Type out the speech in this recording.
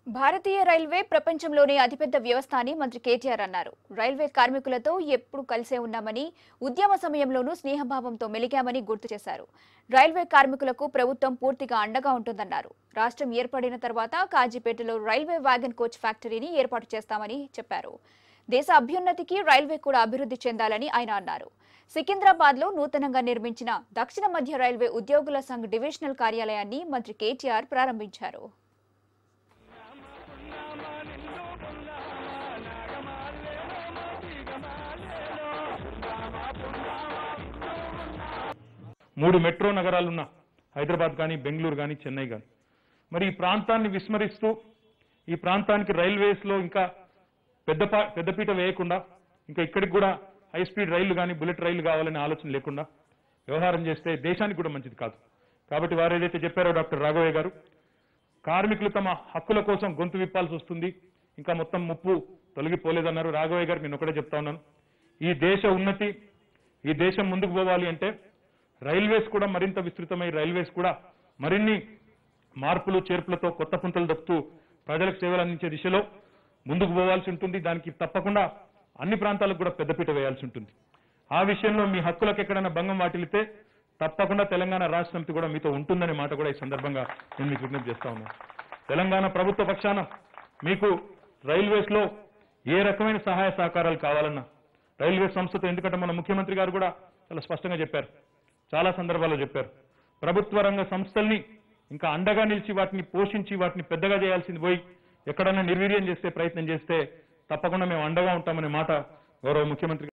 భారతీయ railway ప్రపంచంలోనే అతిపెద్ద వ్యవస్థ అని మంత్రి కేటీఆర్ అన్నారు. రైల్వే కార్మికులతో ఎప్పుడు కలిసే ఉన్నామని, ఉద్యమ సమయంలోనూ స్నేహభావంతో మెలిగామని గుర్తు చేశారు. రైల్వే కార్మికులకు ప్రభుత్వం పూర్తిగా అండగా ఉంటుందన్నారు. రాష్ట్రం ఏర్పడిన తర్వాత కాజీపేటలో రైల్వే వ్యాగన్ కోచ్ ఫ్యాక్టరీని ఏర్పాటు చేస్తామని చెప్పారు. దేశ అభ్యున్నతికి రైల్వే కూడా అభివృద్ధి చెందాలని ఆయన అన్నారు. సికింద్రాబాద్ లో నూతనంగా నిర్మించిన దక్షిణ మధ్య రైల్వే ఉద్యోగుల సంఘ్ డివిజనల్ కార్యాలయాన్ని మంత్రి కేటీఆర్ ప్రారంభించారు. మూడు మెట్రో నగరాలున్న హైదరాబాద్ కానీ, బెంగళూరు కానీ, చెన్నై కానీ, మరి ఈ ప్రాంతాన్ని విస్మరిస్తూ ఈ ప్రాంతానికి రైల్వేస్లో ఇంకా పెద్దపీట వేయకుండా ఇంకా ఇక్కడికి కూడా హై స్పీడ్ రైళ్లు కానీ, బుల్లెట్ రైళ్లు కావాలనే ఆలోచన లేకుండా వ్యవహారం చేస్తే దేశానికి కూడా మంచిది కాదు. కాబట్టి వారు ఏదైతే చెప్పారో డాక్టర్ రాఘవయ్య గారు, కార్మికులు తమ హక్కుల కోసం గొంతు విప్పాల్సి వస్తుంది, ఇంకా మొత్తం ముప్పు తొలగిపోలేదన్నారు. రాఘవయ్య గారు నేను ఒకటే చెప్తా ఉన్నాను, ఈ దేశ ఉన్నతి, ఈ దేశం ముందుకు పోవాలి అంటే రైల్వేస్ కూడా మరింత విస్తృతమై రైల్వేస్ కూడా మరిన్ని మార్పులు చేర్పులతో కొత్త పుంతలు దొక్కుతూ ప్రజలకు సేవలు అందించే దిశలో ముందుకు పోవాల్సి ఉంటుంది. దానికి తప్పకుండా అన్ని ప్రాంతాలకు కూడా పెద్దపీట వేయాల్సి ఉంటుంది. ఆ విషయంలో మీ హక్కులకు ఎక్కడైనా భంగం వాటిల్లితే తప్పకుండా తెలంగాణ రాష్ట్ర సమితి కూడా మీతో ఉంటుందనే మాట కూడా ఈ సందర్భంగా నేను మీకు విజ్ఞప్తి చేస్తా ఉన్నాను. తెలంగాణ ప్రభుత్వ పక్షాన మీకు రైల్వేస్లో ఏ రకమైన సహాయ సహకారాలు కావాలన్నా రైల్వే సంస్థతో, ఎందుకంటే మన ముఖ్యమంత్రి గారు కూడా చాలా స్పష్టంగా చెప్పారు, చాలా సందర్భాల్లో చెప్పారు, ప్రభుత్వ రంగ సంస్థల్ని ఇంకా అండగా నిలిచి వాటిని పోషించి వాటిని పెద్దగా చేయాల్సింది పోయి ఎక్కడన్నా నిర్వీర్యం చేసే ప్రయత్నం చేస్తే తప్పకుండా మేము అండగా ఉంటామనే మాట గౌరవ ముఖ్యమంత్రి